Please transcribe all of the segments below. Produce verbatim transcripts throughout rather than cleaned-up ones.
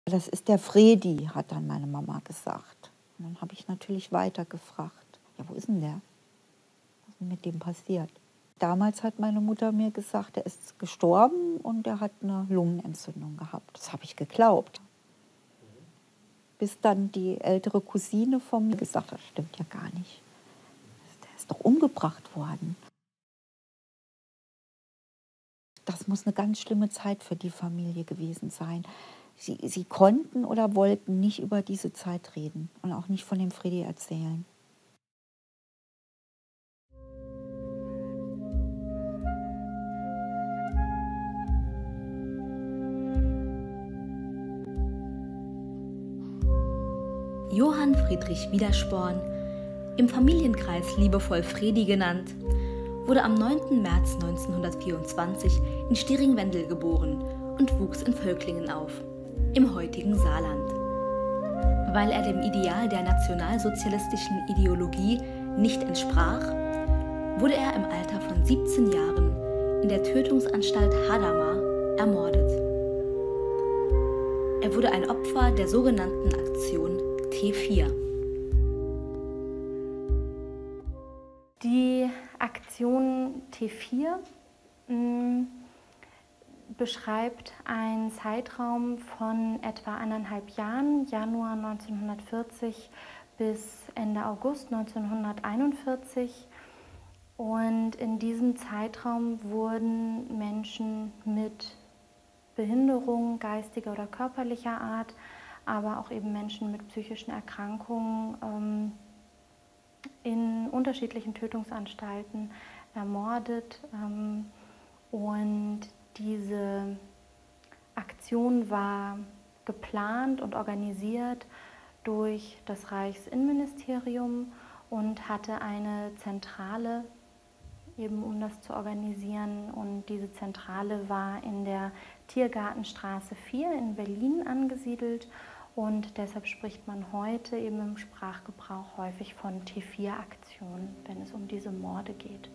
Das ist der Fredi, hat dann meine Mama gesagt. Und dann habe ich natürlich weiter gefragt, ja, wo ist denn der? Was ist denn mit dem passiert? Damals hat meine Mutter mir gesagt, er ist gestorben und er hat eine Lungenentzündung gehabt. Das habe ich geglaubt. Bis dann die ältere Cousine von mir gesagt hat, das stimmt ja gar nicht. Der ist doch umgebracht worden. Das muss eine ganz schlimme Zeit für die Familie gewesen sein. Sie, sie konnten oder wollten nicht über diese Zeit reden und auch nicht von dem Fredi erzählen. Johann Friedrich Widersporn, im Familienkreis liebevoll Fredi genannt, wurde am neunten März neunzehnhundertvierundzwanzig in Stiring-Wendel geboren und wuchs in Völklingen auf, im heutigen Saarland. Weil er dem Ideal der nationalsozialistischen Ideologie nicht entsprach, wurde er im Alter von siebzehn Jahren in der Tötungsanstalt Hadamar ermordet. Er wurde ein Opfer der sogenannten Aktion T vier. Die Aktion T vier mh, beschreibt einen Zeitraum von etwa eineinhalb Jahren, Januar neunzehnhundertvierzig bis Ende August neunzehnhunderteinundvierzig. Und in diesem Zeitraum wurden Menschen mit Behinderung geistiger oder körperlicher Art, aber auch eben Menschen mit psychischen Erkrankungen ähm, in unterschiedlichen Tötungsanstalten ermordet. Ähm, und diese Aktion war geplant und organisiert durch das Reichsinnenministerium und hatte eine Zentrale, eben um das zu organisieren. Und diese Zentrale war in der Tiergartenstraße vier in Berlin angesiedelt. Und deshalb spricht man heute eben im Sprachgebrauch häufig von T vier Aktionen, wenn es um diese Morde geht.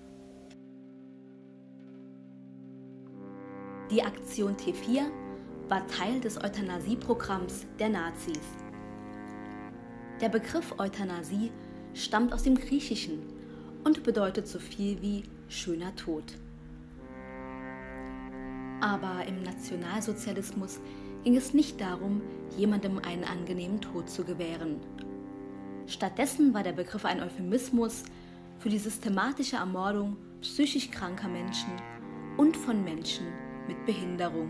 Die Aktion T vier war Teil des Euthanasieprogramms der Nazis. Der Begriff Euthanasie stammt aus dem Griechischen und bedeutet so viel wie schöner Tod. Aber im Nationalsozialismus ging es nicht darum, jemandem einen angenehmen Tod zu gewähren. Stattdessen war der Begriff ein Euphemismus für die systematische Ermordung psychisch kranker Menschen und von Menschen mit Behinderung.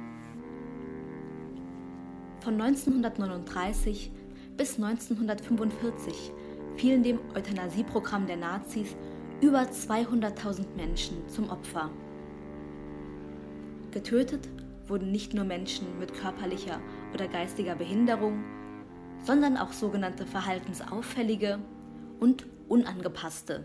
Von neunzehnhundertneununddreißig bis neunzehnhundertfünfundvierzig fielen dem Euthanasieprogramm der Nazis über zweihunderttausend Menschen zum Opfer. Getötet wurden nicht nur Menschen mit körperlicher oder geistiger Behinderung, sondern auch sogenannte verhaltensauffällige und unangepasste.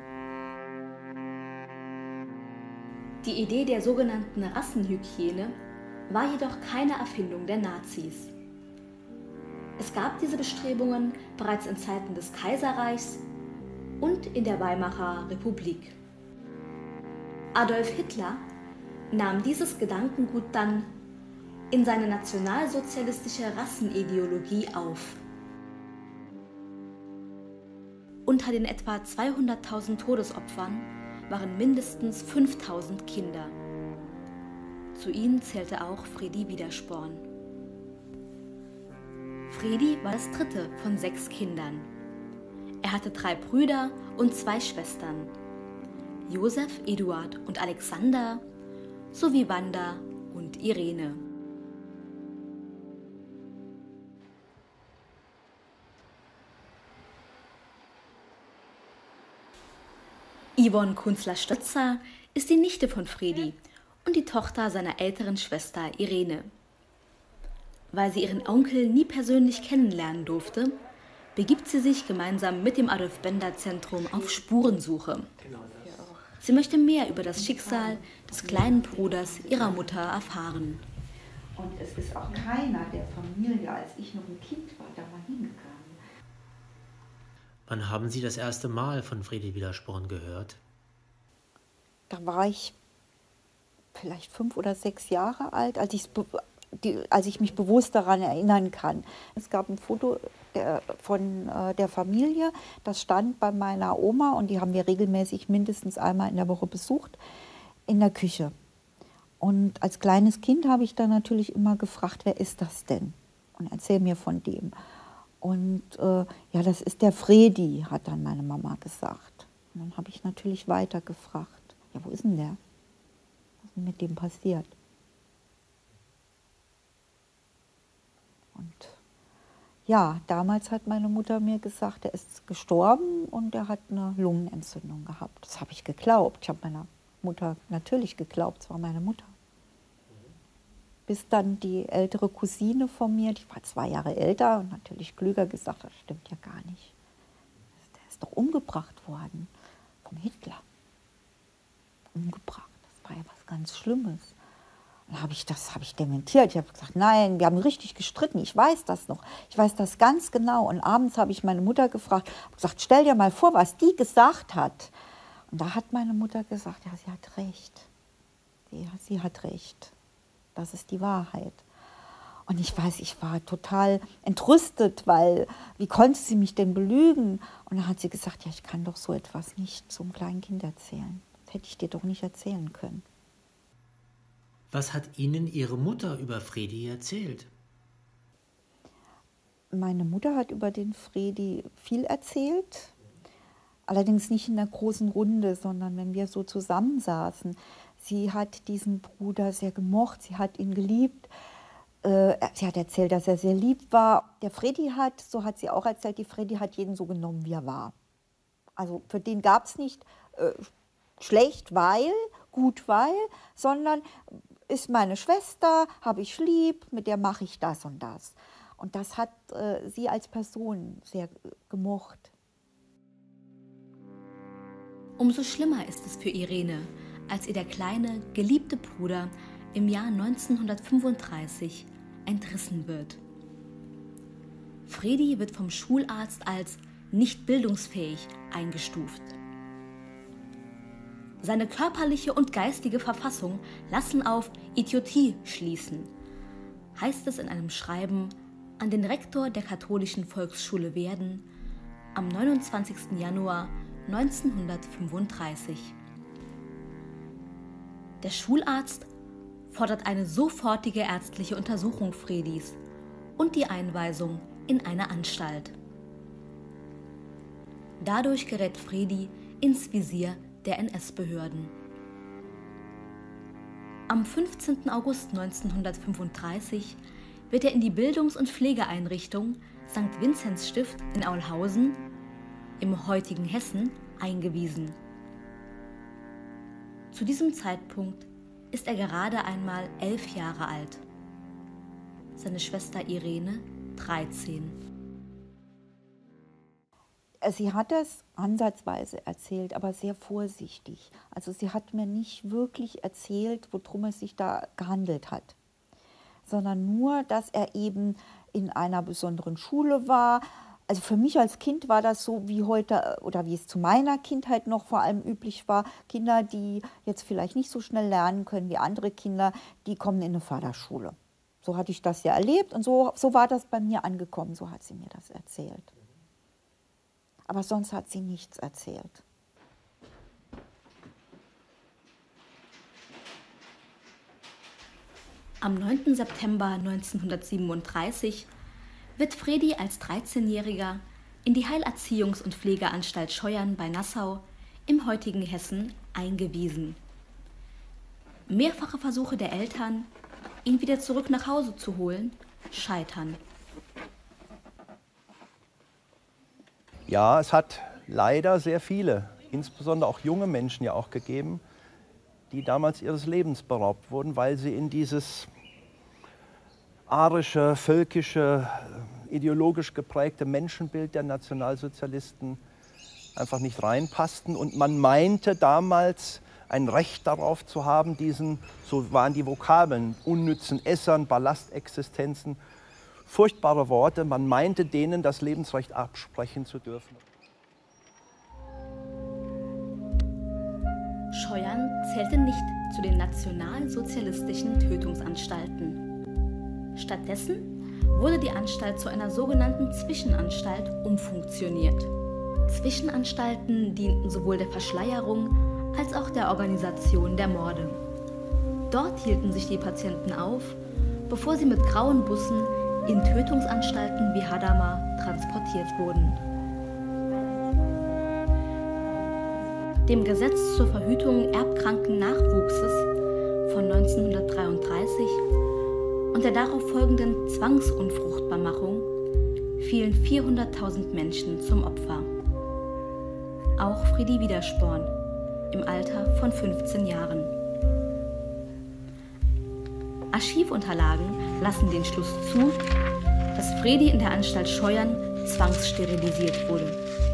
Die Idee der sogenannten Rassenhygiene war jedoch keine Erfindung der Nazis. Es gab diese Bestrebungen bereits in Zeiten des Kaiserreichs und in der Weimarer Republik. Adolf Hitler nahm dieses Gedankengut dann in seine nationalsozialistische Rassenideologie auf. Unter den etwa zweihunderttausend Todesopfern waren mindestens fünftausend Kinder. Zu ihnen zählte auch Fredi Widersporn. Fredi war das dritte von sechs Kindern. Er hatte drei Brüder und zwei Schwestern: Josef, Eduard und Alexander sowie Wanda und Irene. Yvonne Kunzler-Stötzer ist die Nichte von Fredi und die Tochter seiner älteren Schwester Irene. Weil sie ihren Onkel nie persönlich kennenlernen durfte, begibt sie sich gemeinsam mit dem Adolf-Bender-Zentrum auf Spurensuche. Sie möchte mehr über das Schicksal des kleinen Bruders ihrer Mutter erfahren. Und es ist auch keiner der Familie, als ich noch ein Kind war, da mal hingegangen. Wann haben Sie das erste Mal von Fredi Widersporn gehört? Da war ich vielleicht fünf oder sechs Jahre alt, als ich es be- die, als ich mich bewusst daran erinnern kann. Es gab ein Foto der, von äh, der Familie, das stand bei meiner Oma und die haben wir regelmäßig mindestens einmal in der Woche besucht, in der Küche. Und als kleines Kind habe ich dann natürlich immer gefragt, wer ist das denn? Und erzähl mir von dem. Und äh, ja, das ist der Fredi, hat dann meine Mama gesagt. Und dann habe ich natürlich weiter gefragt, ja, wo ist denn der? Was ist mit dem passiert? Und ja, damals hat meine Mutter mir gesagt, er ist gestorben und er hat eine Lungenentzündung gehabt. Das habe ich geglaubt. Ich habe meiner Mutter natürlich geglaubt, es war meine Mutter. Bis dann die ältere Cousine von mir, die war zwei Jahre älter und natürlich klüger, gesagt hat, das stimmt ja gar nicht. Der ist doch umgebracht worden vom Hitler. Umgebracht, das war ja was ganz Schlimmes. Dann habe ich das habe ich dementiert. Ich habe gesagt, nein, wir haben richtig gestritten, ich weiß das noch. Ich weiß das ganz genau. Und abends habe ich meine Mutter gefragt, habe gesagt, stell dir mal vor, was die gesagt hat. Und da hat meine Mutter gesagt, ja, sie hat recht. Sie, sie hat recht. Das ist die Wahrheit. Und ich weiß, ich war total entrüstet, weil wie konnte sie mich denn belügen? Und dann hat sie gesagt, ja, ich kann doch so etwas nicht so einem kleinen Kind erzählen. Das hätte ich dir doch nicht erzählen können. Was hat Ihnen Ihre Mutter über Fredi erzählt? Meine Mutter hat über den Fredi viel erzählt. Allerdings nicht in der großen Runde, sondern wenn wir so zusammensaßen. Sie hat diesen Bruder sehr gemocht, sie hat ihn geliebt. Äh, sie hat erzählt, dass er sehr lieb war. Der Fredi hat, so hat sie auch erzählt, die Fredi hat jeden so genommen, wie er war. Also für den gab es nicht äh, schlecht, weil, gut, weil, sondern ist meine Schwester, habe ich lieb, mit der mache ich das und das. Und das hat äh, sie als Person sehr gemocht. Umso schlimmer ist es für Irene, als ihr der kleine, geliebte Bruder im Jahr neunzehnhundertfünfunddreißig entrissen wird. Fredi wird vom Schularzt als nicht bildungsfähig eingestuft. Seine körperliche und geistige Verfassung lassen auf Idiotie schließen, heißt es in einem Schreiben an den Rektor der katholischen Volksschule Werden am neunundzwanzigsten Januar neunzehnhundertfünfunddreißig. Der Schularzt fordert eine sofortige ärztliche Untersuchung Fredis und die Einweisung in eine Anstalt. Dadurch gerät Fredi ins Visier der N S-Behörden. Am fünfzehnten August neunzehnhundertfünfunddreißig wird er in die Bildungs- und Pflegeeinrichtung Sankt Vinzenz Stift in Aulhausen im heutigen Hessen eingewiesen. Zu diesem Zeitpunkt ist er gerade einmal elf Jahre alt. Seine Schwester Irene dreizehn. Sie hat es ansatzweise erzählt, aber sehr vorsichtig. Also sie hat mir nicht wirklich erzählt, worum es sich da gehandelt hat, sondern nur, dass er eben in einer besonderen Schule war. Also für mich als Kind war das so wie heute oder wie es zu meiner Kindheit noch vor allem üblich war. Kinder, die jetzt vielleicht nicht so schnell lernen können wie andere Kinder, die kommen in eine Förderschule. So hatte ich das ja erlebt und so, so war das bei mir angekommen, so hat sie mir das erzählt. Aber sonst hat sie nichts erzählt. Am neunten September neunzehnhundertsiebenunddreißig wird Fredi als dreizehnjähriger in die Heilerziehungs- und Pflegeanstalt Scheuern bei Nassau im heutigen Hessen eingewiesen. Mehrfache Versuche der Eltern, ihn wieder zurück nach Hause zu holen, scheitern. Ja, es hat leider sehr viele, insbesondere auch junge Menschen ja auch gegeben, die damals ihres Lebens beraubt wurden, weil sie in dieses arische, völkische, ideologisch geprägte Menschenbild der Nationalsozialisten einfach nicht reinpassten. Und man meinte damals, ein Recht darauf zu haben, diesen, so waren die Vokabeln, unnützen Essern, Ballastexistenzen, furchtbare Worte, man meinte denen das Lebensrecht absprechen zu dürfen. Scheuern zählte nicht zu den nationalsozialistischen Tötungsanstalten. Stattdessen wurde die Anstalt zu einer sogenannten Zwischenanstalt umfunktioniert. Zwischenanstalten dienten sowohl der Verschleierung als auch der Organisation der Morde. Dort hielten sich die Patienten auf, bevor sie mit grauen Bussen in Tötungsanstalten wie Hadamar transportiert wurden. Dem Gesetz zur Verhütung erbkranken Nachwuchses von neunzehnhundertdreiunddreißig und der darauf folgenden Zwangsunfruchtbarmachung fielen vierhunderttausend Menschen zum Opfer. Auch Fredi Widersporn im Alter von fünfzehn Jahren. Archivunterlagen lassen den Schluss zu, dass Fredi in der Anstalt Scheuern zwangssterilisiert wurde.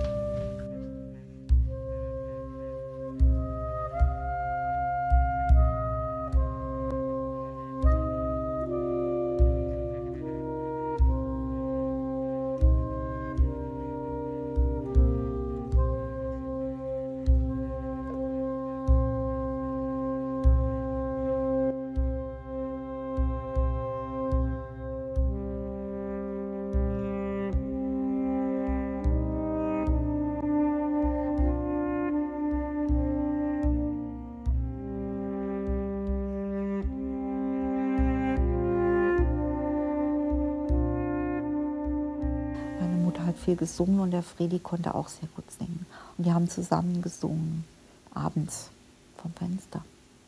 Viel gesungen und der Fredi konnte auch sehr gut singen. Und die haben zusammen gesungen, abends vom Fenster.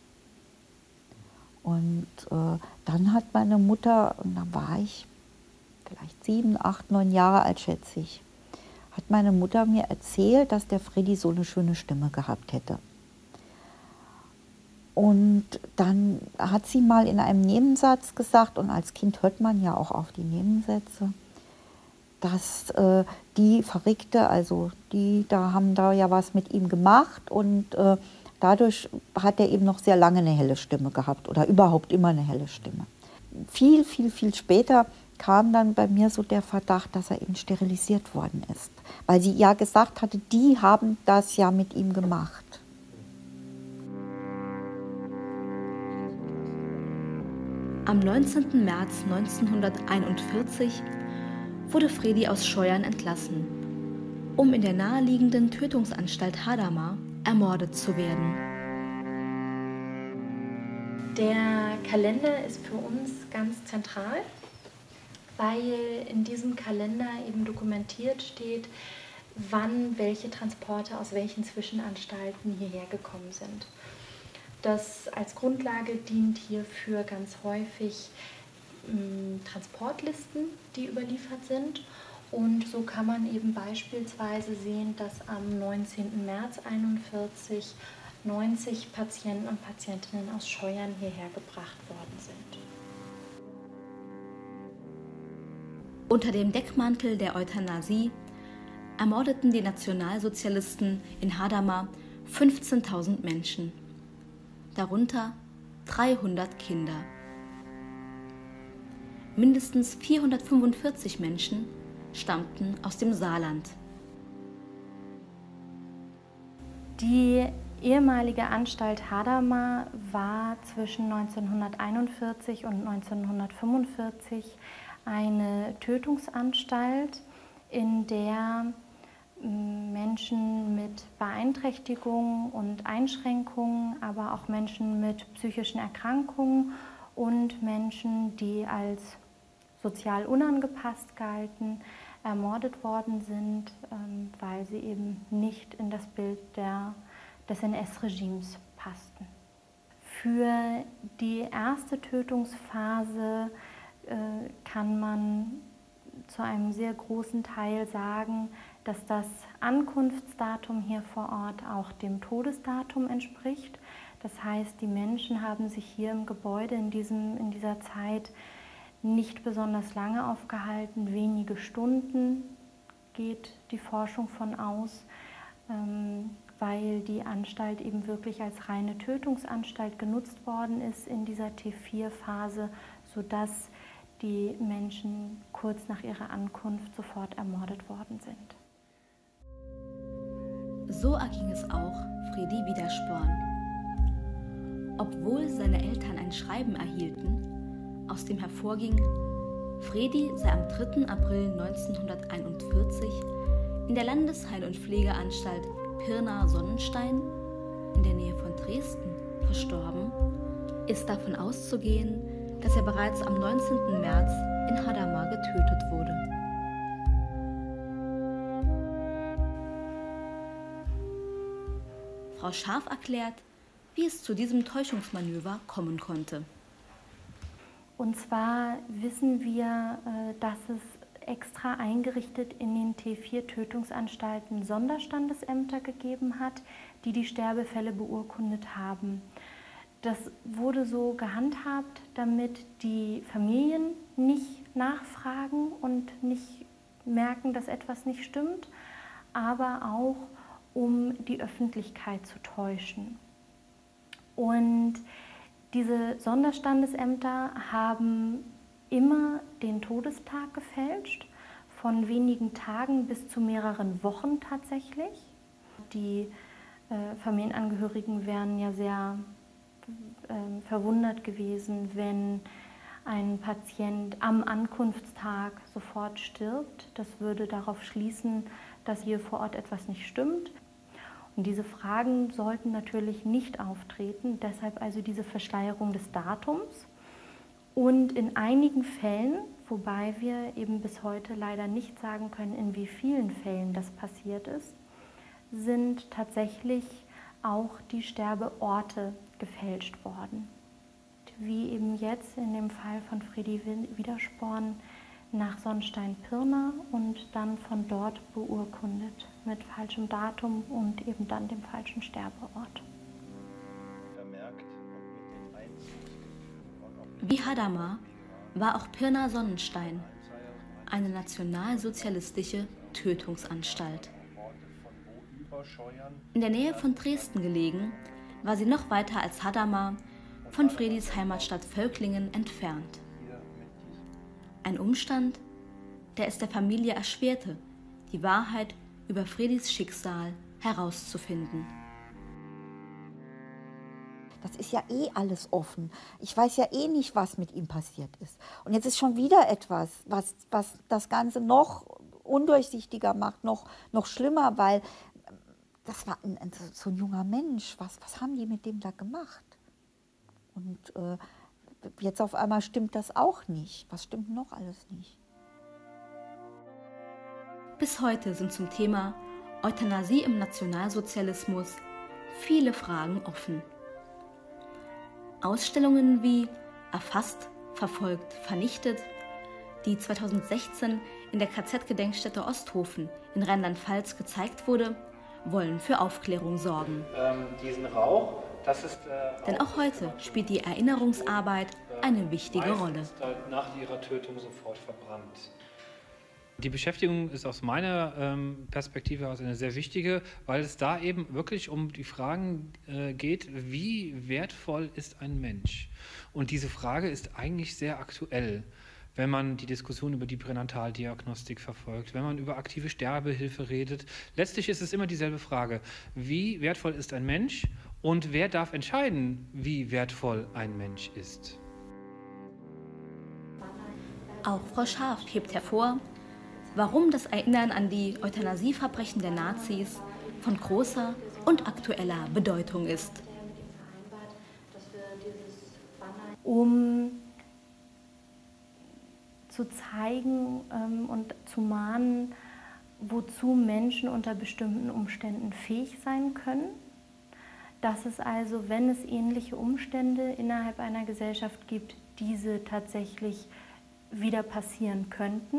Und äh, dann hat meine Mutter, und da war ich vielleicht sieben, acht, neun Jahre alt, schätze ich, hat meine Mutter mir erzählt, dass der Fredi so eine schöne Stimme gehabt hätte. Und dann hat sie mal in einem Nebensatz gesagt, und als Kind hört man ja auch auf die Nebensätze, dass äh, die Verrückte, also die da haben da ja was mit ihm gemacht und äh, dadurch hat er eben noch sehr lange eine helle Stimme gehabt oder überhaupt immer eine helle Stimme. Viel, viel, viel später kam dann bei mir so der Verdacht, dass er eben sterilisiert worden ist, weil sie ja gesagt hatte, die haben das ja mit ihm gemacht. Am neunzehnten März neunzehnhunderteinundvierzig wurde Fredi aus Scheuern entlassen, um in der naheliegenden Tötungsanstalt Hadamar ermordet zu werden. Der Kalender ist für uns ganz zentral, weil in diesem Kalender eben dokumentiert steht, wann welche Transporte aus welchen Zwischenanstalten hierher gekommen sind. Das als Grundlage dient hierfür ganz häufig Transportlisten, die überliefert sind, und so kann man eben beispielsweise sehen, dass am neunzehnten März einundvierzig neunzig Patienten und Patientinnen aus Scheuern hierher gebracht worden sind. Unter dem Deckmantel der Euthanasie ermordeten die Nationalsozialisten in Hadamar fünfzehntausend Menschen, darunter dreihundert Kinder. Mindestens vierhundertfünfundvierzig Menschen stammten aus dem Saarland. Die ehemalige Anstalt Hadamar war zwischen neunzehnhunderteinundvierzig und neunzehnhundertfünfundvierzig eine Tötungsanstalt, in der Menschen mit Beeinträchtigungen und Einschränkungen, aber auch Menschen mit psychischen Erkrankungen und Menschen, die als sozial unangepasst galten, ermordet worden sind, weil sie eben nicht in das Bild der, des N S-Regimes passten. Für die erste Tötungsphase äh, kann man zu einem sehr großen Teil sagen, dass das Ankunftsdatum hier vor Ort auch dem Todesdatum entspricht. Das heißt, die Menschen haben sich hier im Gebäude in, diesem, in dieser Zeit nicht besonders lange aufgehalten, wenige Stunden geht die Forschung von aus, ähm, weil die Anstalt eben wirklich als reine Tötungsanstalt genutzt worden ist in dieser T vier Phase, sodass die Menschen kurz nach ihrer Ankunft sofort ermordet worden sind. So erging es auch Fredi Widersporn. Obwohl seine Eltern ein Schreiben erhielten, aus dem hervorging, Fredi sei am dritten April neunzehnhunderteinundvierzig in der Landesheil- und Pflegeanstalt Pirna-Sonnenstein in der Nähe von Dresden verstorben, ist davon auszugehen, dass er bereits am neunzehnten März in Hadamar getötet wurde. Frau Scharf erklärt, wie es zu diesem Täuschungsmanöver kommen konnte. Und zwar wissen wir, dass es extra eingerichtet in den T vier Tötungsanstalten Sonderstandesämter gegeben hat, die die Sterbefälle beurkundet haben. Das wurde so gehandhabt, damit die Familien nicht nachfragen und nicht merken, dass etwas nicht stimmt, aber auch um die Öffentlichkeit zu täuschen. Und diese Sonderstandesämter haben immer den Todestag gefälscht, von wenigen Tagen bis zu mehreren Wochen tatsächlich. Die äh, Familienangehörigen wären ja sehr äh, verwundert gewesen, wenn ein Patient am Ankunftstag sofort stirbt. Das würde darauf schließen, dass hier vor Ort etwas nicht stimmt. Und diese Fragen sollten natürlich nicht auftreten, deshalb also diese Verschleierung des Datums. Und in einigen Fällen, wobei wir eben bis heute leider nicht sagen können, in wie vielen Fällen das passiert ist, sind tatsächlich auch die Sterbeorte gefälscht worden. Wie eben jetzt in dem Fall von Fredi Widersporn nach Sonnenstein-Pirna und dann von dort beurkundet mit falschem Datum und eben dann dem falschen Sterbeort. Wie Hadamar war auch Pirna-Sonnenstein eine nationalsozialistische Tötungsanstalt. In der Nähe von Dresden gelegen, war sie noch weiter als Hadamar von Fredis Heimatstadt Völklingen entfernt. Ein Umstand, der es der Familie erschwerte, die Wahrheit über Fredis Schicksal herauszufinden. Das ist ja eh alles offen. Ich weiß ja eh nicht, was mit ihm passiert ist. Und jetzt ist schon wieder etwas, was, was das Ganze noch undurchsichtiger macht, noch, noch schlimmer, weil das war ein, so ein junger Mensch. Was, was haben die mit dem da gemacht? Und äh, jetzt auf einmal stimmt das auch nicht. Was stimmt noch alles nicht? Bis heute sind zum Thema Euthanasie im Nationalsozialismus viele Fragen offen. Ausstellungen wie Erfasst, Verfolgt, Vernichtet, die zweitausendsechzehn in der K Z-Gedenkstätte Osthofen in Rheinland-Pfalz gezeigt wurde, wollen für Aufklärung sorgen. Ähm, diesen Rauch, das ist, äh, Denn auch heute spielt die Erinnerungsarbeit eine wichtige Rolle. Ist halt nach ihrer Tötung sofort verbrannt. Die Beschäftigung ist aus meiner ähm, Perspektive aus eine sehr wichtige, weil es da eben wirklich um die Fragen äh, geht, wie wertvoll ist ein Mensch? Und diese Frage ist eigentlich sehr aktuell, wenn man die Diskussion über die Pränataldiagnostik verfolgt, wenn man über aktive Sterbehilfe redet. Letztlich ist es immer dieselbe Frage, wie wertvoll ist ein Mensch und wer darf entscheiden, wie wertvoll ein Mensch ist? Auch Frau Scharf hebt hervor, warum das Erinnern an die Euthanasieverbrechen der Nazis von großer und aktueller Bedeutung ist. Um zu zeigen ähm, und zu mahnen, wozu Menschen unter bestimmten Umständen fähig sein können. Dass es also, wenn es ähnliche Umstände innerhalb einer Gesellschaft gibt, diese tatsächlich wieder passieren könnten.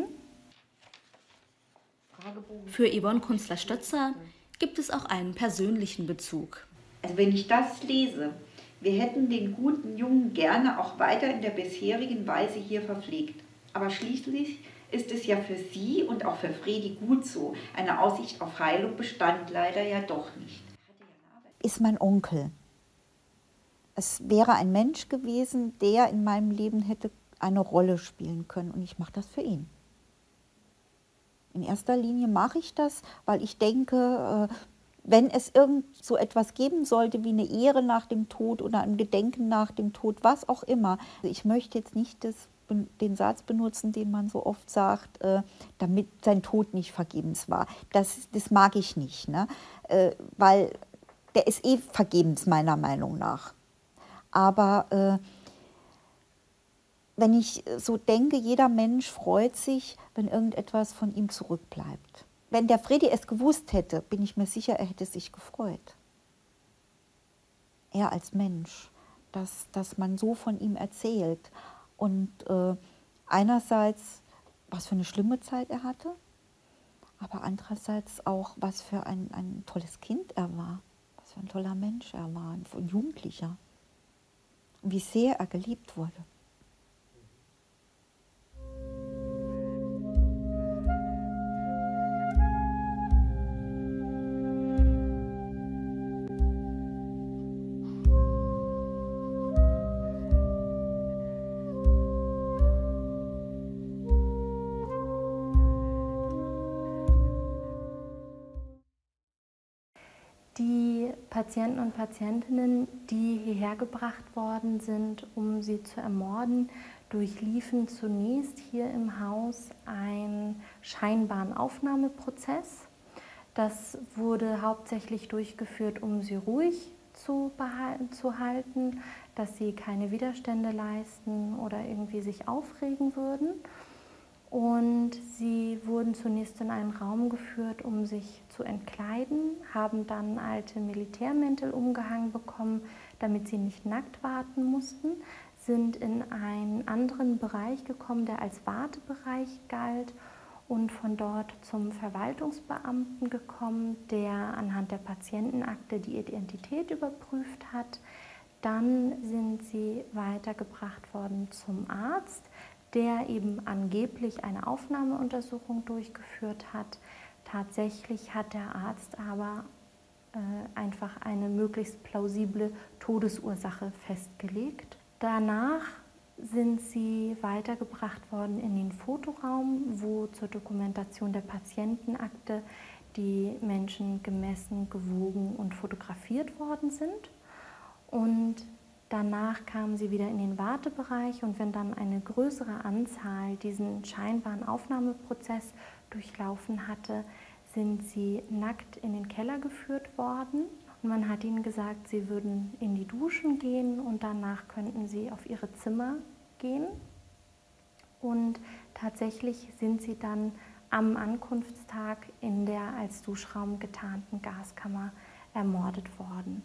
Für Yvonne Kunzler-Stötzer gibt es auch einen persönlichen Bezug. Also wenn ich das lese, wir hätten den guten Jungen gerne auch weiter in der bisherigen Weise hier verpflegt. Aber schließlich ist es ja für sie und auch für Fredi gut so. Eine Aussicht auf Heilung bestand leider ja doch nicht. Ist mein Onkel. Es wäre ein Mensch gewesen, der in meinem Leben hätte eine Rolle spielen können und ich mache das für ihn. In erster Linie mache ich das, weil ich denke, wenn es irgend so etwas geben sollte wie eine Ehre nach dem Tod oder ein Gedenken nach dem Tod, was auch immer. Ich möchte jetzt nicht das, den Satz benutzen, den man so oft sagt, äh, damit sein Tod nicht vergebens war. Das, das mag ich nicht, ne? äh, weil der ist eh vergebens meiner Meinung nach. Aber äh, wenn ich so denke, jeder Mensch freut sich, wenn irgendetwas von ihm zurückbleibt. Wenn der Fredi es gewusst hätte, bin ich mir sicher, er hätte sich gefreut. Er als Mensch, dass, dass man so von ihm erzählt. Und äh, einerseits, was für eine schlimme Zeit er hatte, aber andererseits auch, was für ein, ein tolles Kind er war, was für ein toller Mensch er war, ein Jugendlicher. Und wie sehr er geliebt wurde. Die Patienten und Patientinnen, die hierher gebracht worden sind, um sie zu ermorden, durchliefen zunächst hier im Haus einen scheinbaren Aufnahmeprozess. Das wurde hauptsächlich durchgeführt, um sie ruhig zu, behalten, zu halten, dass sie keine Widerstände leisten oder irgendwie sich aufregen würden. Und sie wurden zunächst in einen Raum geführt, um sich zu entkleiden, haben dann alte Militärmäntel umgehangen bekommen, damit sie nicht nackt warten mussten, sind in einen anderen Bereich gekommen, der als Wartebereich galt, und von dort zum Verwaltungsbeamten gekommen, der anhand der Patientenakte die Identität überprüft hat. Dann sind sie weitergebracht worden zum Arzt, der eben angeblich eine Aufnahmeuntersuchung durchgeführt hat. Tatsächlich hat der Arzt aber äh, einfach eine möglichst plausible Todesursache festgelegt. Danach sind sie weitergebracht worden in den Fotoraum, wo zur Dokumentation der Patientenakte die Menschen gemessen, gewogen und fotografiert worden sind. Und danach kamen sie wieder in den Wartebereich, und wenn dann eine größere Anzahl diesen scheinbaren Aufnahmeprozess durchlaufen hatte, sind sie nackt in den Keller geführt worden. Und man hat ihnen gesagt, sie würden in die Duschen gehen und danach könnten sie auf ihre Zimmer gehen. Und tatsächlich sind sie dann am Ankunftstag in der als Duschraum getarnten Gaskammer ermordet worden.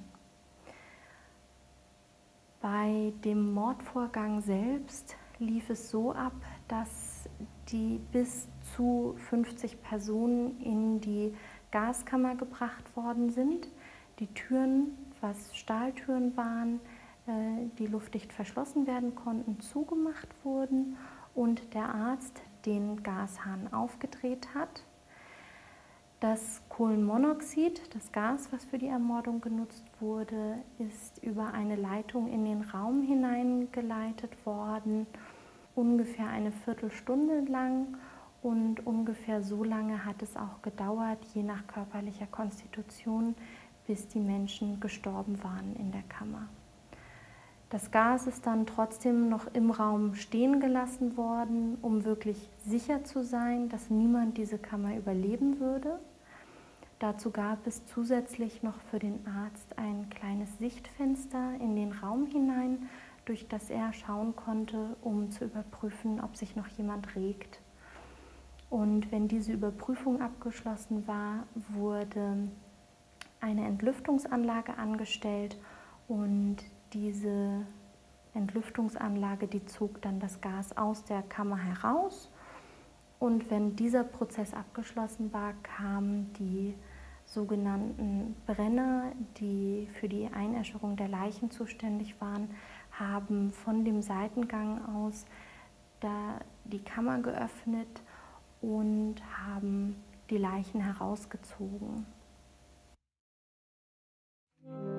Bei dem Mordvorgang selbst lief es so ab, dass die bis zu fünfzig Personen in die Gaskammer gebracht worden sind. Die Türen, was Stahltüren waren, die luftdicht verschlossen werden konnten, zugemacht wurden und der Arzt den Gashahn aufgedreht hat. Das Kohlenmonoxid, das Gas, was für die Ermordung genutzt wurde, ist über eine Leitung in den Raum hineingeleitet worden, ungefähr eine Viertelstunde lang, und ungefähr so lange hat es auch gedauert, je nach körperlicher Konstitution, bis die Menschen gestorben waren in der Kammer. Das Gas ist dann trotzdem noch im Raum stehen gelassen worden, um wirklich sicher zu sein, dass niemand diese Kammer überleben würde. Dazu gab es zusätzlich noch für den Arzt ein kleines Sichtfenster in den Raum hinein, durch das er schauen konnte, um zu überprüfen, ob sich noch jemand regt. Und wenn diese Überprüfung abgeschlossen war, wurde eine Entlüftungsanlage angestellt, und diese Entlüftungsanlage, die zog dann das Gas aus der Kammer heraus. Und wenn dieser Prozess abgeschlossen war, kamen die sogenannten Brenner, die für die Einäscherung der Leichen zuständig waren, haben von dem Seitengang aus da die Kammer geöffnet und haben die Leichen herausgezogen.